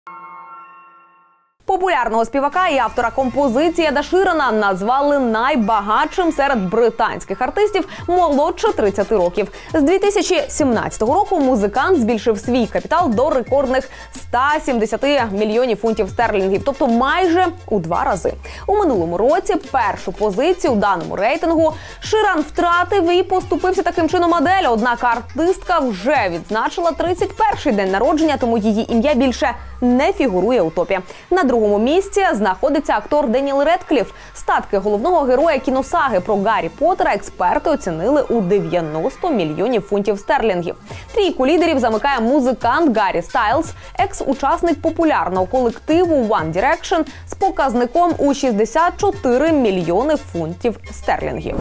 Популярного співака і автора композиції Еда Ширана назвали найбагатшим серед британських артистів молодше 30 років. З 2017 року музикант збільшив свій капітал до рекордних 170 мільйонів фунтів стерлінгів, тобто майже у 2 рази. У минулому році першу позицію у даному рейтингу Ширан втратив і поступився таким чином Адель, однак артистка вже відзначила 31-й день народження, тому її ім'я більше не фігурує у топі. На другому місці знаходиться актор Деніел Редкліф. Статки головного героя кіносаги про Гаррі Поттера експерти оцінили у 90 мільйонів фунтів стерлінгів. Трійку лідерів замикає музикант Гаррі Стайлз, екс-учасник популярного колективу One Direction з показником у 64 мільйони фунтів стерлінгів.